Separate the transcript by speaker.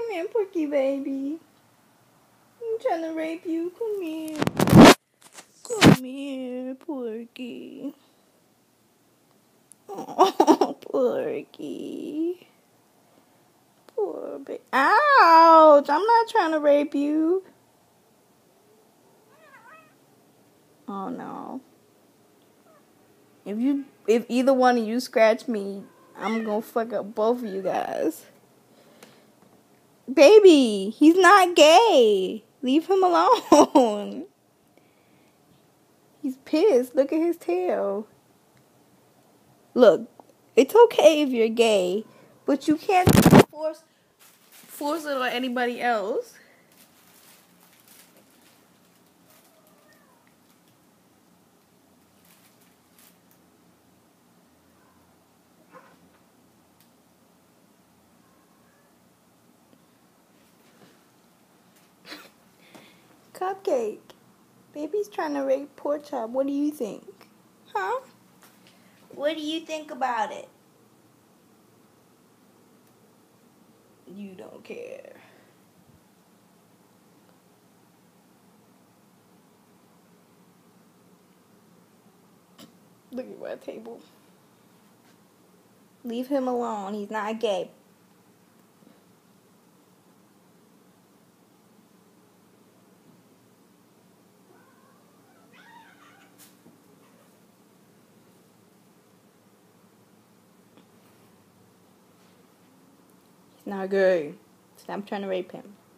Speaker 1: here, Porky baby. I'm trying to rape you. Come here. Come here, Porky. Oh, Porky. Poor baby. Ouch! I'm not trying to rape you. Oh no. If either one of you scratch me, I'm gonna fuck up both of you guys. Baby, he's not gay. Leave him alone. He's pissed. Look at his tail. Look, it's okay if you're gay, but you can't force it on anybody else. Cupcake. Baby's trying to rape Pork Chop. What do you think? Huh? What do you think about it? You don't care. Look at my table. Leave him alone. He's not gay. He's not gay. Stop trying to rape him.